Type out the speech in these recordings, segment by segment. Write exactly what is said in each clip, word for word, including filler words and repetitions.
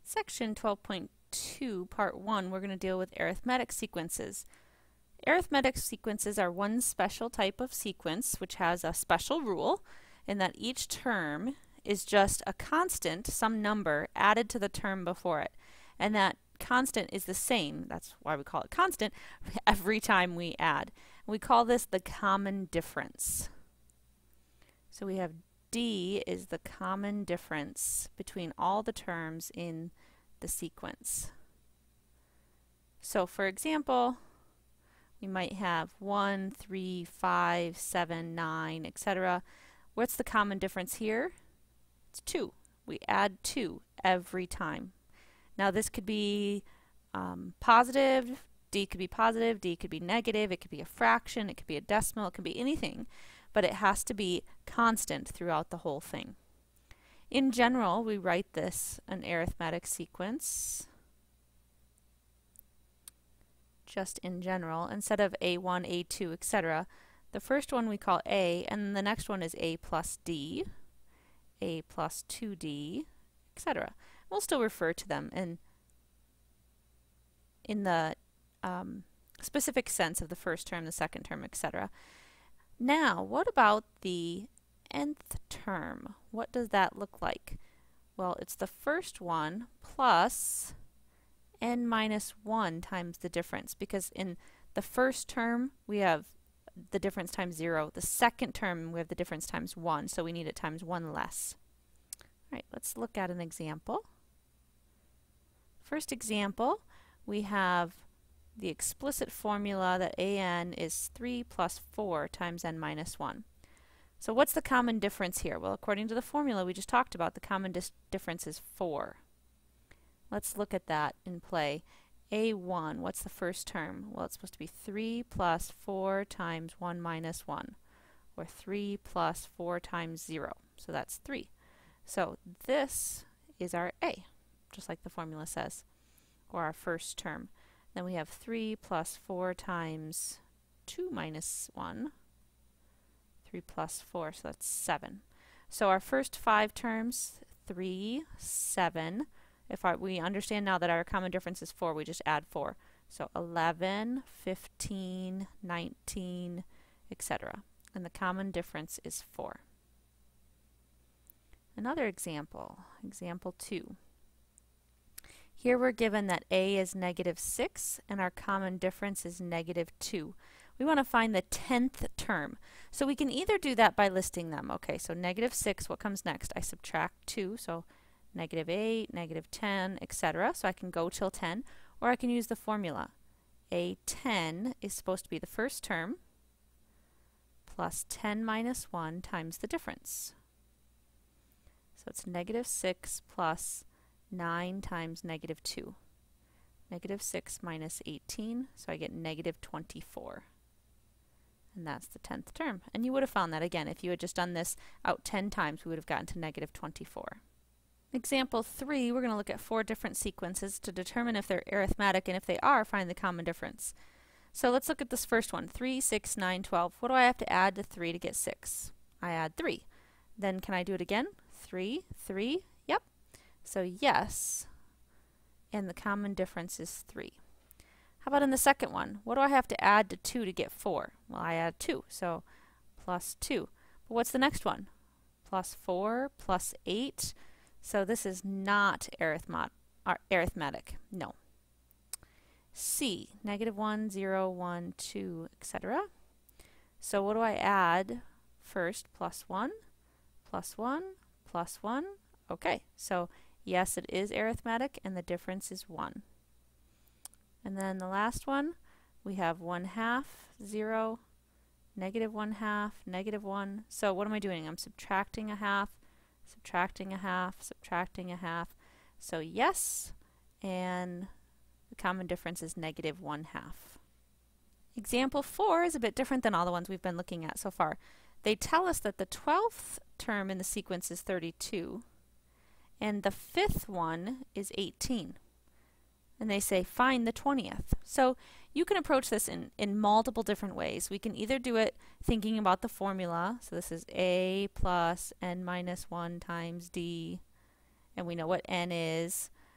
Section twelve point two, Part one, we're going to deal with arithmetic sequences. Arithmetic sequences are one special type of sequence which has a special rule in that each term is just a constant, some number, added to the term before it. And that constant is the same, that's why we call it constant, every time we add. We call this the common difference. So we have D is the common difference between all the terms in the sequence. So for example, we might have one, three, five, seven, nine, et cetera. What's the common difference here? It's two. We add two every time. Now this could be um, positive, D could be positive, D could be negative, it could be a fraction, it could be a decimal, it could be anything, but it has to be constant throughout the whole thing. In general, we write this an arithmetic sequence, just in general, instead of A one, A two, et cetera. The first one we call A, and the next one is A plus D, A plus two D, et cetera. We'll still refer to them in, in the um, specific sense of the first term, the second term, et cetera. Now, what about the nth term? What does that look like? Well, it's the first one plus n minus one times the difference, because in the first term we have the difference times zero. The second term we have the difference times one, so we need it times one less. All right, let's look at an example. First example, we have the explicit formula that a n is three plus four times n minus one. So what's the common difference here? Well, according to the formula we just talked about, the common difference is four. Let's look at that in play. A one, what's the first term? Well, it's supposed to be three plus four times one minus one, or three plus four times zero. So that's three. So this is our A, just like the formula says, or our first term. Then we have three plus four times two minus one, three plus four, so that's seven. So our first five terms, three, seven. If our, we understand now that our common difference is four, we just add four. So eleven, fifteen, nineteen, et cetera. And the common difference is four. Another example, example two. Here we're given that A is negative six and our common difference is negative two. We want to find the tenth term. So we can either do that by listing them. Okay, so negative six, what comes next? I subtract two, so negative eight, negative ten, et cetera. So I can go till ten, or I can use the formula. A ten is supposed to be the first term plus ten minus one times the difference. So it's negative six plus nine times negative two. Negative six minus eighteen, so I get negative twenty-four. And that's the tenth term. And you would have found that again. If you had just done this out ten times, we would have gotten to negative twenty-four. Example three, we're going to look at four different sequences to determine if they're arithmetic, and if they are, find the common difference. So let's look at this first one, three, six, nine, twelve. What do I have to add to three to get six? I add three. Then can I do it again? three, three, yep. So yes, and the common difference is three. How about in the second one? What do I have to add to two to get four? Well, I add two, so plus two. But what's the next one? Plus four, plus eight. So this is not arithmet arithmetic, no. C, negative one, zero, one, two, et cetera. So what do I add first? Plus one, plus one, plus one. Okay, so yes, it is arithmetic, and the difference is one. And then the last one, we have one half, zero, negative one half, negative one. So what am I doing? I'm subtracting a half, subtracting a half, subtracting a half. So yes, and the common difference is negative one half. Example four is a bit different than all the ones we've been looking at so far. They tell us that the twelfth term in the sequence is thirty-two, and the fifth one is eighteen. And they say find the twentieth. So you can approach this in, in multiple different ways. We can either do it thinking about the formula. So this is A plus n minus one times D, and we know what n is.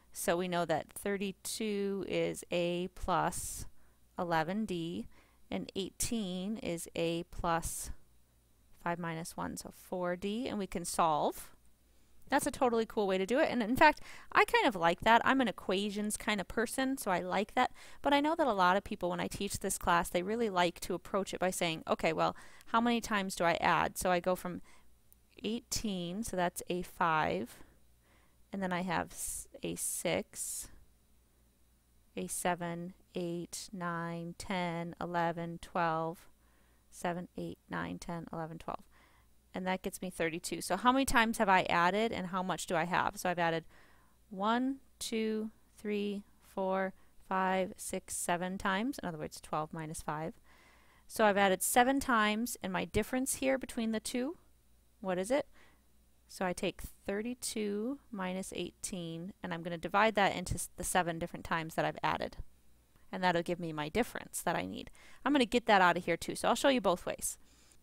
So we know that thirty-two is A plus eleven D, and eighteen is A plus five minus one, so four D, and we can solve. That's a totally cool way to do it, and in fact, I kind of like that. I'm an equations kind of person, so I like that, but I know that a lot of people, when I teach this class, they really like to approach it by saying, okay, well, how many times do I add? So I go from eighteen, so that's A five, and then I have A six, A seven, eight, nine, ten, eleven, twelve, seven, eight, nine, ten, eleven, twelve. And that gets me thirty-two. So how many times have I added and how much do I have? So I've added one, two, three, four, five, six, seven times. In other words, twelve minus five. So I've added seven times, and my difference here between the two, what is it? So I take thirty-two minus eighteen, and I'm going to divide that into the seven different times that I've added. And that'll give me my difference that I need. I'm going to get that out of here too, so I'll show you both ways.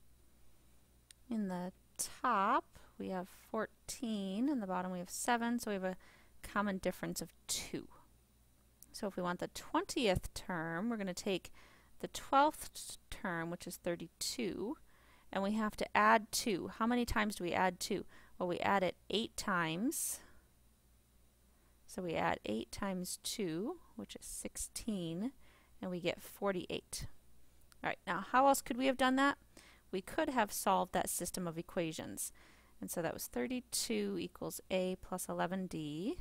In the top, we have fourteen, in the bottom we have seven, so we have a common difference of two. So if we want the twentieth term, we're going to take the twelfth term, which is thirty-two, and we have to add two. How many times do we add two? Well, we add it eight times. So we add eight times two, which is sixteen, and we get forty-eight. All right, now how else could we have done that? We could have solved that system of equations. And so that was thirty-two equals A plus eleven D.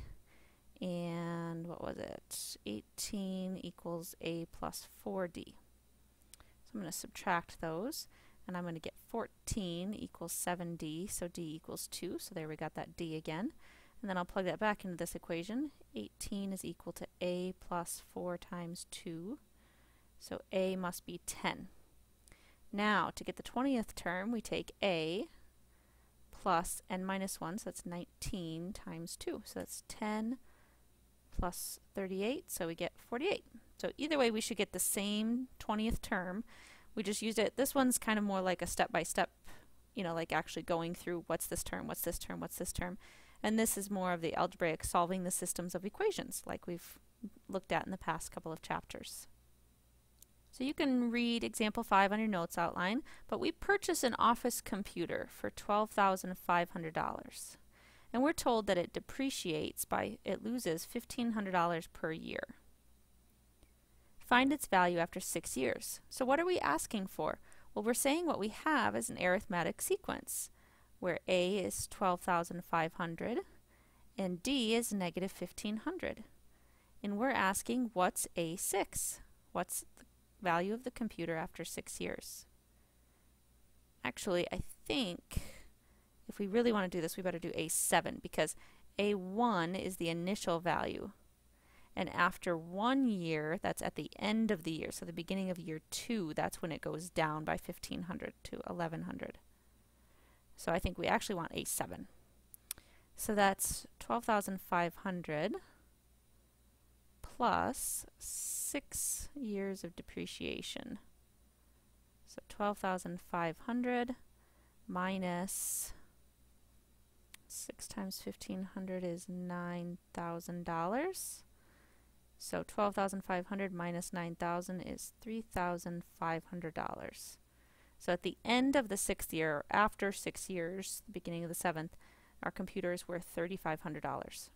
And what was it? eighteen equals A plus four D. So I'm going to subtract those. And I'm going to get fourteen equals seven D. So D equals two. So there we got that D again. And then I'll plug that back into this equation. eighteen is equal to A plus four times two. So A must be ten. Now, to get the twentieth term, we take A plus n minus one, so that's nineteen times two. So that's ten plus thirty-eight, so we get forty-eight. So either way, we should get the same twentieth term. We just used it. This one's kind of more like a step-by-step, you know, like actually going through what's this term, what's this term, what's this term. And this is more of the algebraic solving the systems of equations, like we've looked at in the past couple of chapters. So you can read example five on your notes outline, but we purchased an office computer for twelve thousand five hundred dollars. And we're told that it depreciates by, it loses fifteen hundred dollars per year. Find its value after six years. So what are we asking for? Well, we're saying what we have is an arithmetic sequence, where A is twelve thousand five hundred and D is negative fifteen hundred. And we're asking, what's A six? What's the value of the computer after six years? Actually, I think if we really want to do this, we better do A seven, because A one is the initial value. And after one year, that's at the end of the year, so the beginning of year two, that's when it goes down by fifteen hundred to eleven hundred. So I think we actually want A seven. So that's twelve thousand five hundred plus six years of depreciation. So twelve thousand five hundred minus six times fifteen hundred is nine thousand dollars. So twelve thousand five hundred minus nine thousand is three thousand five hundred dollars. So at the end of the sixth year, or after six years, the beginning of the seventh, our computer is worth three thousand five hundred dollars.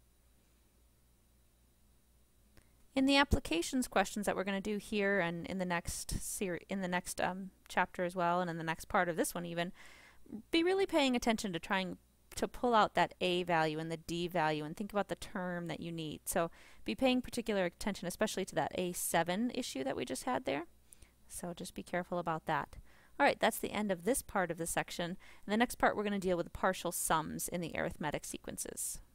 In the applications questions that we're going to do here and in the next seri in the next um, chapter as well, and in the next part of this one even, be really paying attention to trying to pull out that A value and the D value and think about the term that you need. So be paying particular attention, especially to that A seven issue that we just had there. So just be careful about that. All right, that's the end of this part of the section. In the next part, we're going to deal with partial sums in the arithmetic sequences.